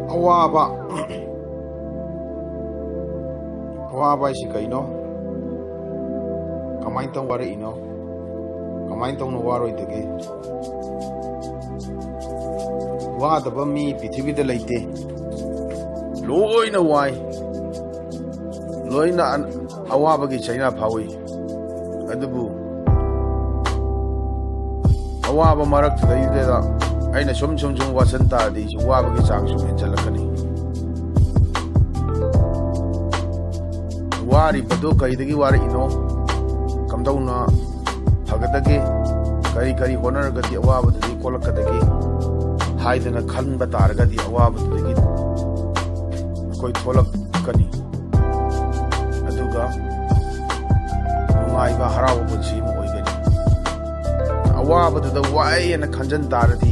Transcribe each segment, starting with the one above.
अवाबा अवाबा इसी कईनो कमाई तंग वारे इनो कमाई तंग नो वारो इतके वादबा मी पृथ्वी द लेते लोइना वाई लोइना अवाबा की चाइना फावी अदबु अवाबा मरक दैदेदा अैना सुम वासन तादी वाबगी चांग सुम हेंजलकनी वारी बदो कईदगी वारी इनो कमदौना फगदगे करी करी होनरगदी अवाबदगी कोलकदगी हाइदना खनब तारगदी अवाबदगी कोई थोलकनी अदुगा नुंगाइबा हराव पुंसी म ओइगनी अवाबददा वायना खंजन तारदी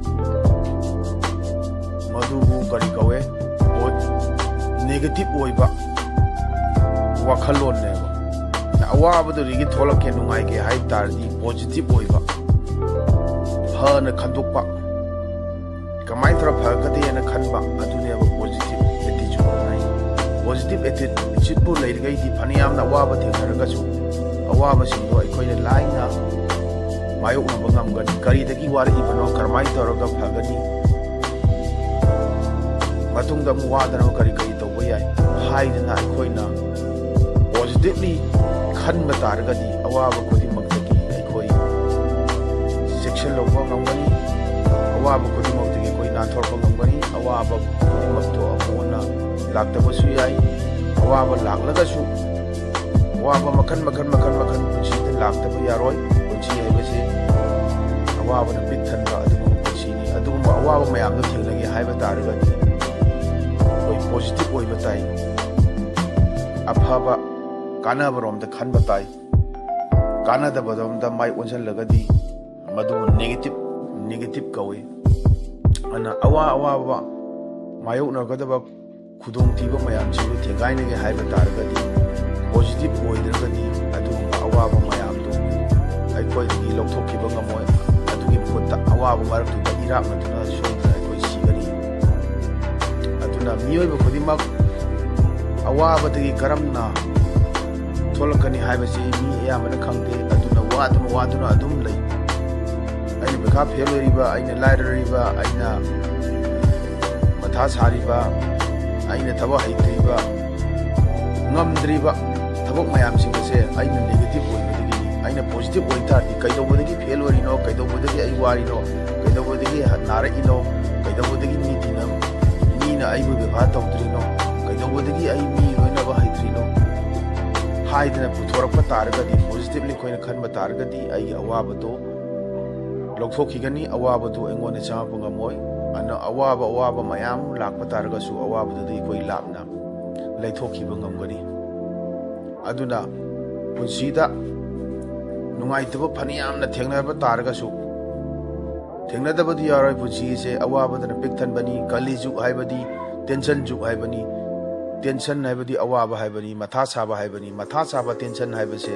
मधुबु करी कवे नेगेटिव ओइबा वखलोन ने अवाबदुगी थोलके नुंगाइगे हाइ तारदी पॉजिटिव ओइबा फन खंदोकपा कमाई थरा फगदे न खनबा अदुने पॉजिटिव एटीट्यूड नाइ पॉजिटिव एटीट्यूड बु लेरगै दि फनियाम ना अवाबा थेनरगसु अवाबा सिंदो अखोइने लाइना मायोक नबंगमगनि करीदगी वारी इबनो करमाई तोरगा फगनी मतुंग दम वादना करी करी तौबा याय हाइदना अखोइना पॉजिटिवली खनब तारगदी अवाबा खुदिमक्तगी अखोइ सेक्शन लोबा ngमगनी अवाबा खुदिमक्तगी कोइ नाथोरबा ngमगनी अवाबा खुदिमक्तो अमोना लाक्तबसु याय अवाबा लाक्लगसु अवाबा मखन पुंसीदा लाक्तबा यारोय पुंसी हाइबसे अवाबना पिथनबा अदुगुम पुंसीनी अदुगुम अवाबा मयामदो थेंगनगे हाइबा तारगदी कोई पॉजिटिव ओइबा ताई अफाबा कानाबरोमदा खनबा ताई कानादबदोमदा माइ ओनसलगदी मदु नेगेटिव कवे अना अवाबा मायोकनगदबा खुदोंथीबा मयामसिबु थेंगाइनगे हाइबा तारगदी पॉजिटिव ओइद्रगदी अदुगुम अवाबा मयामदो अखोइदगी लौथोखिबा ngमोय अदुगी पुत्ता अवाबा मरक्तुदा इराकनदुना सोइदना अखोइ सिगनी अदुना मियोइबा खुदिमक अवाबदगी करमना थोलकनी हाइबसे मी यामना खंगदे अदुना वादुना अदुम लई अैना बेखा फेल ओइरिबा अैना लाइररिबा अैना मथा सारिबा अैना थबक हैत्रिबा ngमद्रिबा थबक मयामसिंगसे अैना नेगेटिव ओइबदगी अैना पॉजिटिव ओइतारदि कैदौबदगी फेल ओइरिनो कैदौबदगी अै वारिनो कैदौबदगी नारइनो कैदौबदगी मीना अैबु व्यवहार तौद्रिनो कैदौबदगी अै मी लोइनबा हैत्रिनो हाइदना पुथोरक तारगदी पॉजिटिवली कोइना खनब तारगदी अै अवाबदो लौथोखिगनी अवाबदो एंगोने चापा ngमोय अना अवाबा मयाम लाकपा तारगसु अवाबदुदी कोइ लापना लैथोखिबा ngमगनी अदुना पुंसीदा नुंगाइतबा फनियामना थेंगनबा तारगसु थेंगनदबदि यारोय पुंसीसे अवाबदना पिकथनबनी कलिजुग हाइबदी टेंशन जुग हाइबनी टेंशन हाइबदी अवाबा हाइबनी मथा साबा हाइबनी मथा साबा टेंशन हाइबसे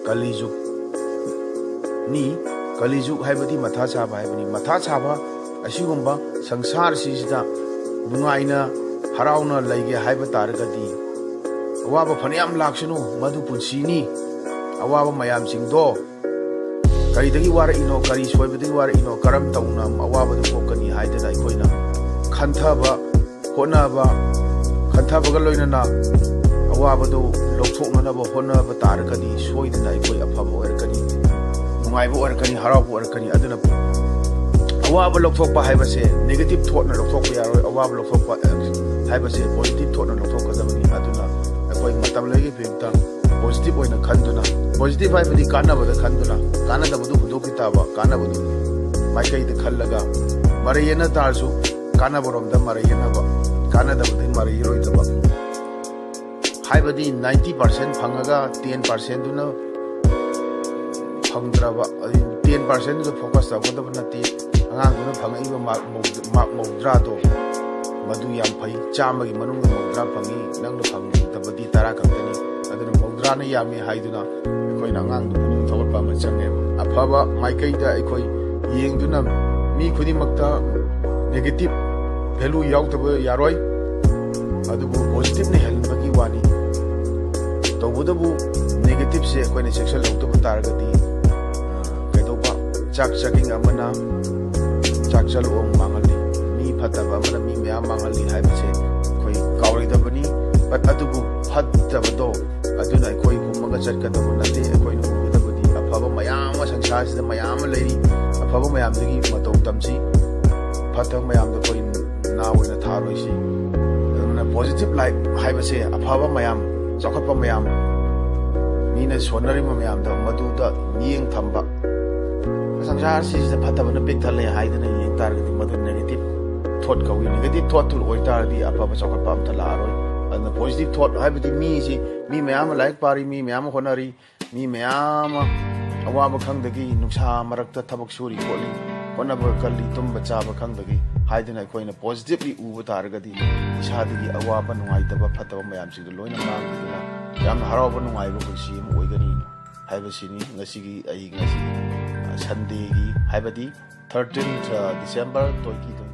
कलिजुग हाइबदी मथा साबा हाइबनी मथा साबा असिगुंबा संसार सिदा नुंगाइना हराउना लैगे हाइबा तारगदी अवाबा फनियाम लाक्सनु मधु पुंसीनी अवाबा मयाम सिंगदो करीदगी वारइनो करी सोइबदगी वारइनो करम तौना अवाबदु पोकनी हाइदना अखोइना खंथबा होनाबा खंथबगा लोइनना अवाबदु लौथोकनबा होनाबा तारगदी सोइदना अखोइ अफबा ओरकनी नुंगाइबा ओरकनी हराउबा ओरकनी अदुना अवाबा लौथोकपा हाइबसे नेगेटिव थॉटना लौथोकपा यारोय अवाबा लौथोकपा हाइबसे पॉजिटिव थॉटना लौथोकदबनी अदुना अखोइ मतम लैगे बेगता पॉजिटिव ओइना खंदुना पॉजिटिव हाइबदी कानबदा खंदुना कानदबदु हुदोकि ताबा कानबदु माइकैदा खल्लगा मरयना तारसु कानबरोमदा मरयनाबा कानदबदि मरयरोइदबा हाइबदी 90% फंगगा 10% दुना फंगद्रबा 10% दु फोकस तगदब नति अंगांगदुना फंगइबा मार्क मौद्रादो मधु याम फई चामगी मनुंग मौद्रा फंगी नंगदु फंगदबदि तारा खंगनी अदुना मौद्राना यामी हाइदुना अखोइना अंगांगदु पुनिंग थवलपा मा चंगे अफबा माइकैदा अखोइ येंगदुना मी खुदिमक्ता negative value yautaba yaroi adubu positive ne helbagi wani tawudabu negative se koine section lautaba taragadi kaidoba chak chaking amana chak chalong mangali mi phataba amana mi mya mangali haibse koi kawridabani but adubu phattabado aduna koi humaga chatkadabu nate koi nu udabadi afaba mayam sangsar sida mayam leiri afaba mayam dagi matau tamsi phataba mayam da koi na oina tharoi si aduna positive life haibse afaba mayam chakhatpa mayam मीने सोनरी मयाम द मदुदा नियंग थंबा संसार सिदा फतबना पिक थले हाइदना यंग तारगदि मदु नेगेटिव थॉट कवी नेगेटिव थॉट टू ओइ तारदि अफबा चौखट पाम थला आरोय अन पॉजिटिव थॉट हाइबदि मी मयाम लाइक पारी मी मयाम होनरी मी मयाम अवाब खंगदगी नुक्सा मरक्ता थबक सूरी कोली होनब कली तुम बचाब खंगदगी हाइदना कोइना पॉजिटिवली उब तारगदि इसादगी अवाब नुआइतबा फतबा मयाम सिग लोइना मांगदना याम हराब नुआइबा पुंसी अम ओइगनी हाइबसिनी ngasi Sunday gi haibadi 13th December 2020